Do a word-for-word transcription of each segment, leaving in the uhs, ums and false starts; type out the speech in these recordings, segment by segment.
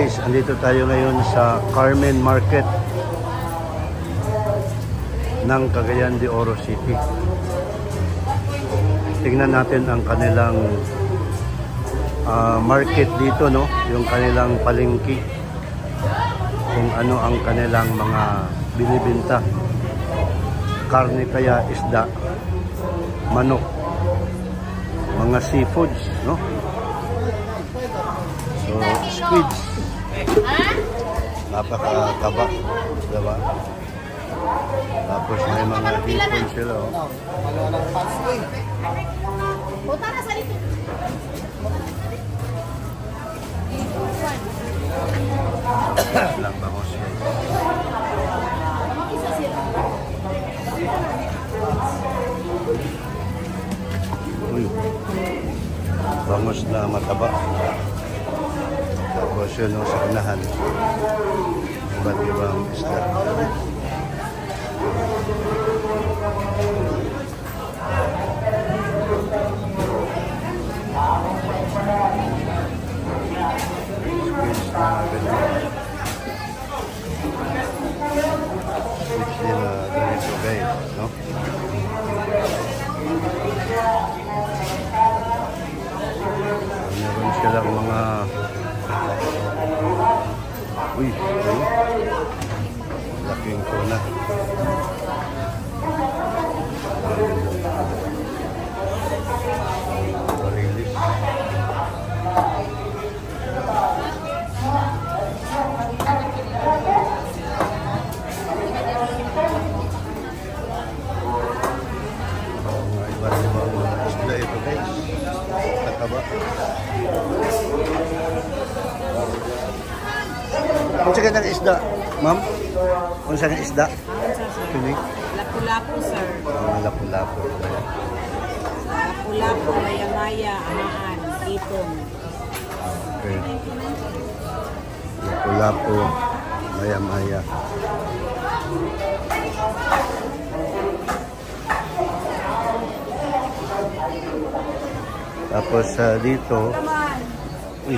guys, andito tayo ngayon sa Carmen Market ng Cagayan de Oro City. Tingnan natin ang kanilang uh, market dito, no? Yung kanilang palengke. Kung ano ang kanilang mga binibenta. Karne kaya, isda, manok, mga seafoods, no? So, squids. Napakataba, diba? Tapos may mga hipon sila, oh. Buta na sa likod. Lang bangos, guys. Uy, bangos na mataba. Tapos yun o sa unahan, iba't ibang isda. Squids na ganyan. Squids din na ganito, guys, no? Meron silang mga uy, uy, laking tuna. Marilis. Mga iba't ibang isda ito, guys. Tataba. Kung saan ng isda, ma'am? Kung saan ng isda? Pili? Lapu-lapu, sir. Oh, lapu-lapu. Lapu-lapu, maya-maya, amaan, itong. Okay. Lapu-lapu, maya-maya. Tapos uh, dito, uy,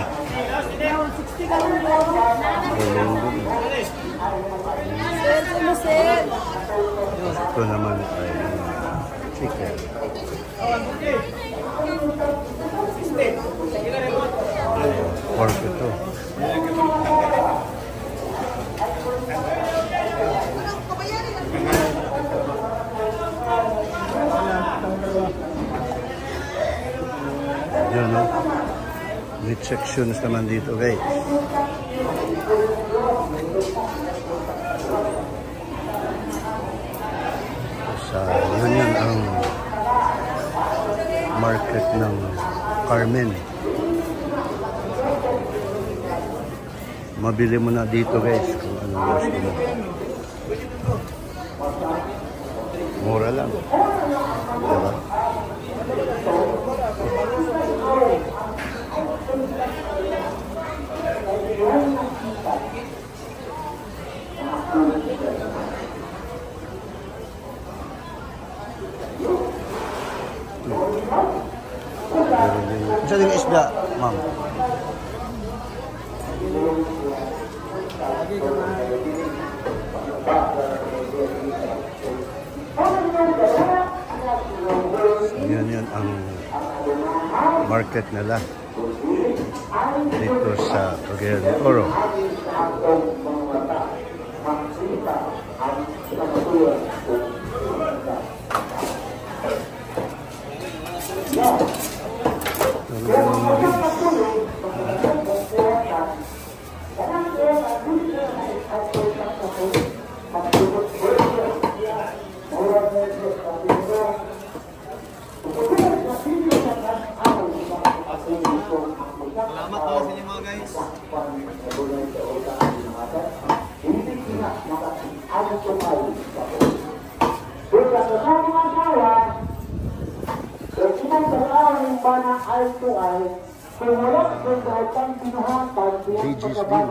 ito naman ay chicken. Pork ito. Yan, no? Meat sections naman dito, guys. Sa yun yan ang market ng Carmen. Mabili mo na dito, guys, kung anong gusto mo. Mura lang, diba? Isa din isda, ma'am. Yan yan ang market nila dito sa Cagayan de Oro. Salamat po sa inyo mga guys. Pages din.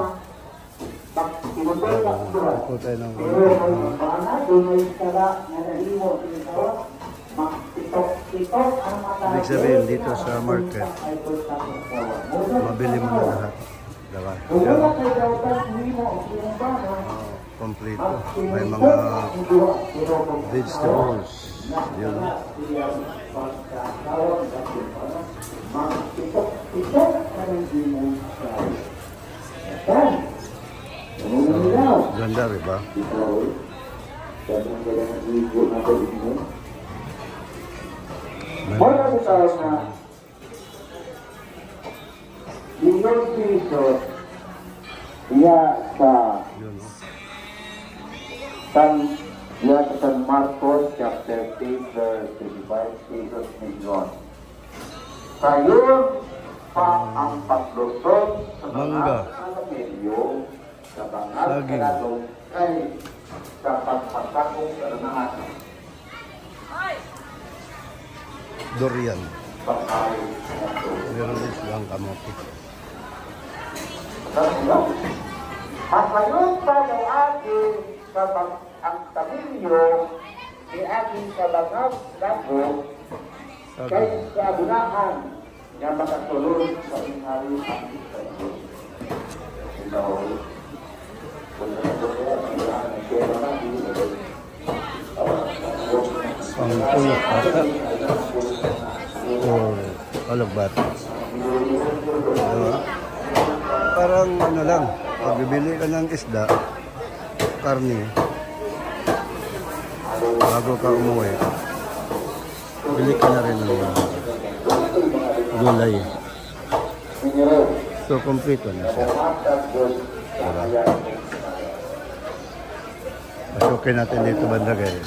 Ito tayo ng ibig sabihin dito sa market, mabili mo na lahat. Diba? Yan. Oh, kompleto. May mga vegetables. Yun. So, ganda rin ba? Wala ko tayo na Iyon Cristo iya sa Yun, no? San iya sa San Marcos chapter eight verse twenty-five, Jesus Mignon. Kayon pa ang paglusot sa Mangga. mga medyo sa bangal Saging. kaladong kay sa pagpasakong karanahan. Durian. Pagkain na ito. Meron din silang kamote. At ngayon pa ng ating kapag ang tamilyo ni ating kalangag lago kay Saging. kabunahan na makasulod sa inari ang Israel. Ito, kung nakasulat ang ilang ng kera natin, Pangpulok ata. Or alagbat. Diba? Parang ano lang, pag bibili ka ng isda, karne, bago ka umuwi, bili ka na rin ng gulay. So, kompleto na siya. Diba? Pasukin natin dito banda guys.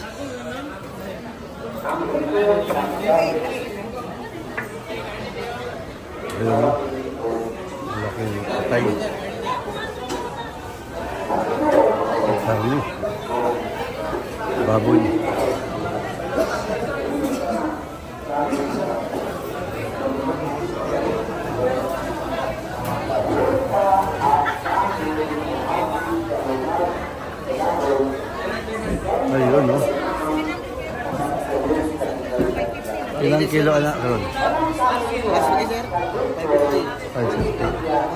Ayun, malaking patay. Karni. Baboy. Ayun, no? Ilang kilo anak ron? five fifty.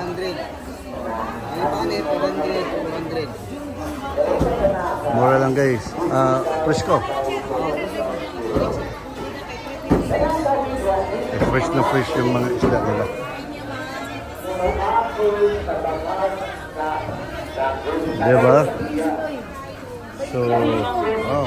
Mura lang guys. Ah, presko. Eh, fresh na fresh yung mga isda nila. Diba? So, oh.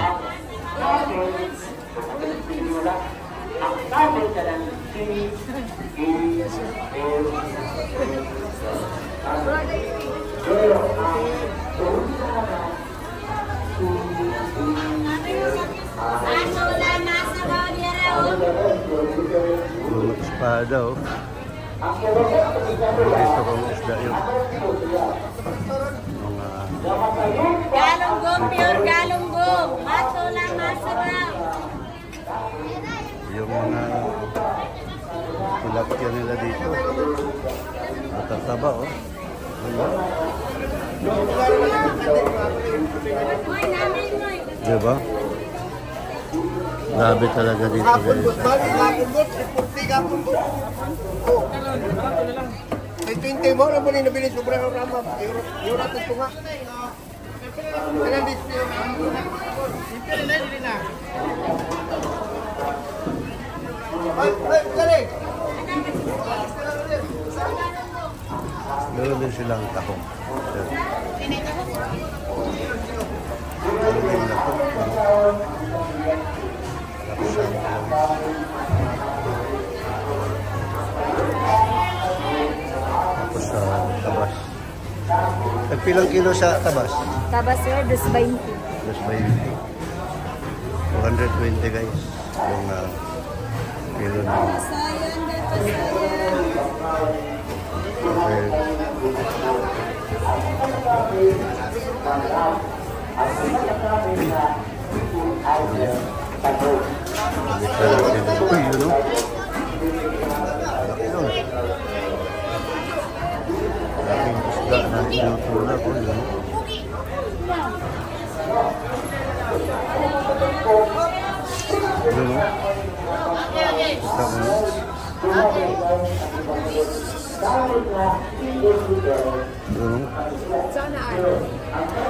Lumot espada, oh. Gusto kong isda yun. Mga... Galunggong, pure galunggong. Maso lang, masarap. Yung mga tilapia nila dito. Matataba, oh. Ano? Diba? Grabe talaga dito guys. May twenty mo na muli nabili sobrang rama. Yung ratos ko nga. Kailan din siya? Hindi na din na. Ay, ay, dali. Meron din silang tahong. Meron din lahok. Tapos sa tabas. Nagpilang kilo sa tabas? Tabas sir, dos twenty. Plus by two hundred twenty guys. Yung uh, kilo na. Okay. Uy, yun o. Yun. Laking isda na tinutulak ko yun. Yun o. Isda ko. Yun. Sana ano?